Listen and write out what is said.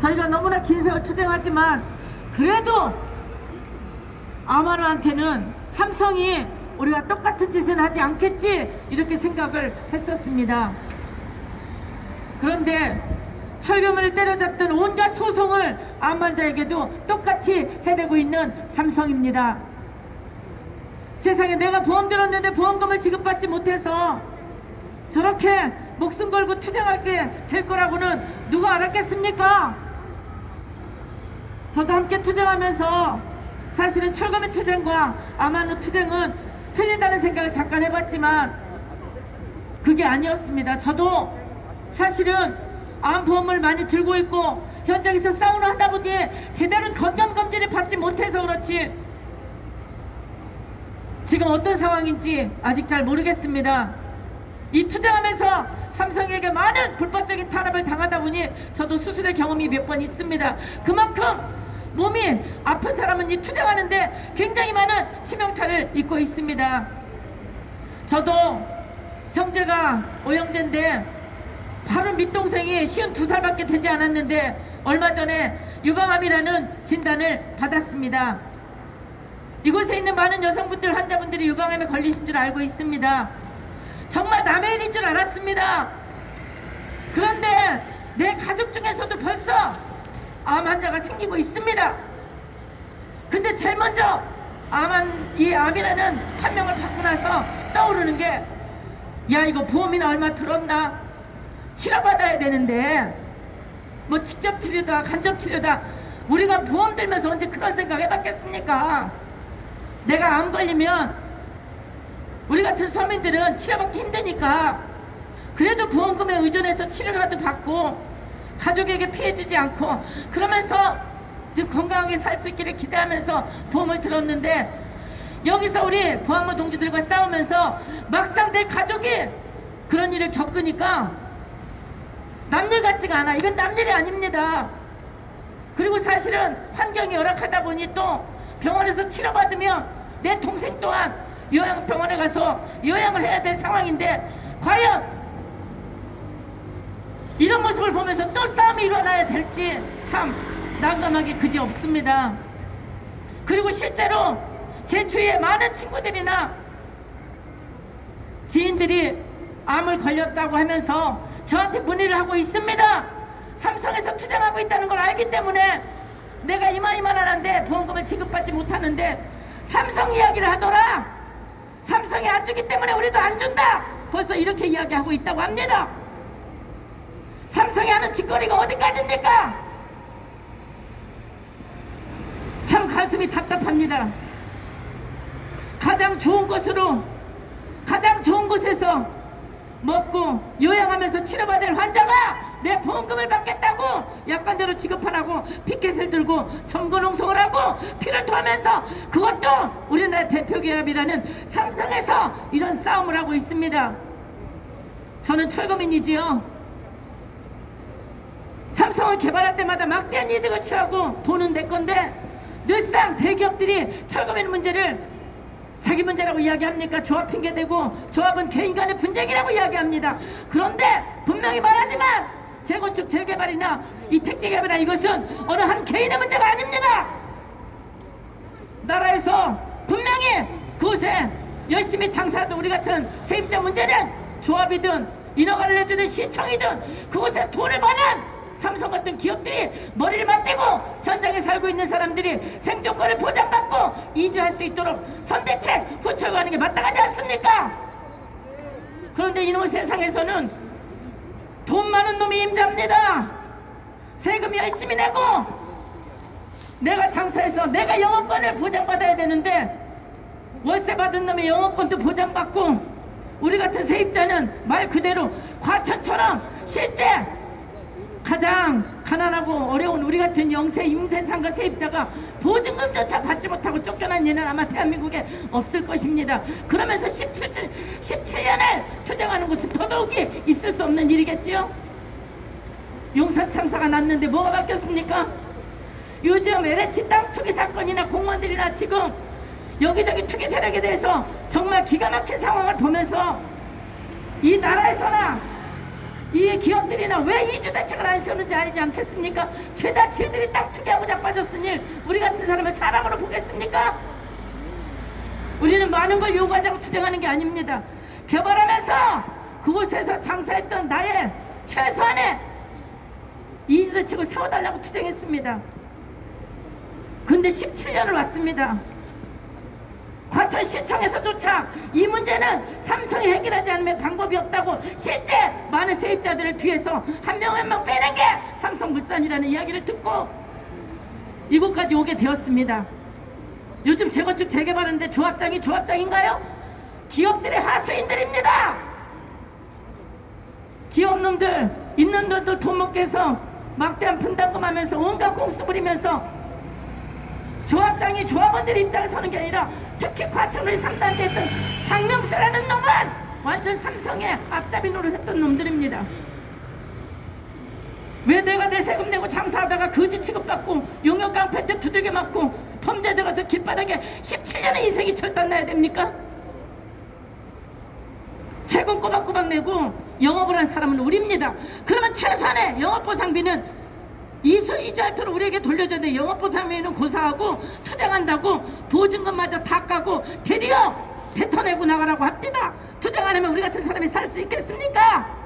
저희가 너무나 긴 세월 투쟁하지만 그래도 아마루한테는 삼성이 우리가 똑같은 짓은 하지 않겠지 이렇게 생각을 했었습니다. 그런데 철교문을 때려잡던 온갖 소송을 암 환자에게도 똑같이 해내고 있는 삼성입니다. 세상에 내가 보험 들었는데 보험금을 지급받지 못해서 저렇게 목숨 걸고 투쟁하게 될 거라고는 누가 알았겠습니까? 저도 함께 투쟁하면서 사실은 철거민 투쟁과 아마루 투쟁은 틀린다는 생각을 잠깐 해봤지만 그게 아니었습니다. 저도 사실은 암보험을 많이 들고 있고 현장에서 싸우는 하다 보니 제대로 건강검진을 받지 못해서 그렇지 지금 어떤 상황인지 아직 잘 모르겠습니다. 이 투쟁하면서 삼성에게 많은 불법적인 탄압을 당하다 보니 저도 수술의 경험이 몇 번 있습니다. 그만큼 몸이 아픈 사람은 이 투쟁하는데 굉장히 많은 치명타를 입고 있습니다. 저도 형제가 오형제인데 바로 밑동생이 52살밖에 되지 않았는데 얼마 전에 유방암이라는 진단을 받았습니다. 이곳에 있는 많은 여성분들 환자분들이 유방암에 걸리신 줄 알고 있습니다. 정말 남의 일인 줄 알았습니다. 그런데 내 가족 중에서도 벌써 암 환자가 생기고 있습니다. 근데 제일 먼저 이 암이라는 판명을 받고 나서 떠오르는 게 야 이거 보험이나 얼마 들었나 치료받아야 되는데 뭐 직접 치료다 간접 치료다 우리가 보험 들면서 언제 그런 생각 해봤겠습니까? 내가 암 걸리면 우리 같은 서민들은 치료받기 힘드니까 그래도 보험금에 의존해서 치료라도 받고 가족에게 피해주지 않고 그러면서 건강하게 살 수 있기를 기대하면서 보험을 들었는데 여기서 우리 보안모 동지들과 싸우면서 막상 내 가족이 그런 일을 겪으니까 남일 같지가 않아. 이건 남일이 아닙니다. 그리고 사실은 환경이 열악하다 보니 또 병원에서 치료받으면 내 동생 또한 요양병원에 가서 요양을 해야 될 상황인데 과연 이런 모습을 보면서 또 싸움이 일어나야 될지 참 난감하기 그지없습니다. 그리고 실제로 제 주위에 많은 친구들이나 지인들이 암을 걸렸다고 하면서 저한테 문의를 하고 있습니다. 삼성에서 투쟁하고 있다는 걸 알기 때문에 내가 이만하는데 보험금을 지급받지 못하는데 삼성 이야기를 하더라. 삼성이 안 주기 때문에 우리도 안 준다. 벌써 이렇게 이야기하고 있다고 합니다. 삼성이 하는 짓거리가 어디까지입니까? 참 가슴이 답답합니다. 가장 좋은 곳에서 먹고 요양하면서 치료받을 환자가 내 보험금을 받겠다고 약관대로 지급하라고 피켓을 들고 점거농성을 하고 피를 토하면서 그것도 우리나라 대표기업이라는 삼성에서 이런 싸움을 하고 있습니다. 저는 철거민이지요. 삼성을 개발할 때마다 막대한 이득을 취하고 돈은 내 건데 늘상 대기업들이 철거민 문제를 자기 문제라고 이야기합니까? 조합 핑계대고 조합은 개인 간의 분쟁이라고 이야기합니다. 그런데 분명히 말하지만 재건축 재개발이나 이 택지 개발이나 이것은 어느 한 개인의 문제가 아닙니다. 나라에서 분명히 그곳에 열심히 장사하던 우리 같은 세입자 문제는 조합이든 인허가를 내주는 시청이든 그곳에 돈을 버는 삼성 같은 기업들이 머리를 맞대고 현장에 살고 있는 사람들이 생존권을 보장받고 이주할 수 있도록 선대책 후철거하는 게 마땅하지 않습니까? 그런데 이놈의 세상에서는 돈 많은 놈이 임자입니다. 세금 열심히 내고 내가 장사해서 내가 영업권을 보장받아야 되는데 월세 받은 놈의 영업권도 보장받고 우리 같은 세입자는 말 그대로 과천처럼 실제 가장 가난하고 어려운 우리 같은 영세 임대상가 세입자가 보증금조차 받지 못하고 쫓겨난 일은 아마 대한민국에 없을 것입니다. 그러면서 17년을 투쟁하는 것은 더더욱이 있을 수 없는 일이겠지요. 용산 참사가 났는데 뭐가 바뀌었습니까? 요즘 LH 땅 투기 사건이나 공무원들이나 지금 여기저기 투기 세력에 대해서 정말 기가 막힌 상황을 보면서 이 나라에서나 이 기업들이나 왜 이주 대책을 안 세우는지 알지 않겠습니까? 죄다 쥐들이 딱 투기하고 자빠졌으니 우리 같은 사람을 사람으로 보겠습니까? 우리는 많은 걸 요구하자고 투쟁하는 게 아닙니다. 개발하면서 그곳에서 장사했던 나의 최소한의 이주 대책을 세워달라고 투쟁했습니다. 근데 17년을 왔습니다. 과천시청에서조차 이 문제는 삼성이 해결하지 않으면 방법이 없다고 실제 많은 세입자들을 뒤에서 한 명 한 명 빼는 게 삼성물산이라는 이야기를 듣고 이곳까지 오게 되었습니다. 요즘 재건축 재개발하는데 조합장이 조합장인가요? 기업들의 하수인들입니다. 기업놈들 있는 돈도 돈 먹게 해서 막대한 분담금 하면서 온갖 공수 부리면서 조합장이 조합원들 입장에 서는 게 아니라 특히 과천을 3단계 했던 장명수라는 놈은 완전 삼성의 앞잡이 노릇했던 놈들입니다. 왜 내가 내 세금 내고 장사하다가 거지 취급받고 용역 깡패한테 두들겨 맞고 범죄자가 저 길바닥에 17년의 인생이 절단나야 됩니까? 세금 꼬박꼬박 내고 영업을 한 사람은 우리입니다. 그러면 최소한의 영업보상비는 이주알토를 우리에게 돌려줘야 돼. 영업보상비는 고사하고 투쟁한다고 보증금마저 다 까고 대리어 뱉어내고 나가라고 합니다. 투쟁 안 하면 우리 같은 사람이 살 수 있겠습니까?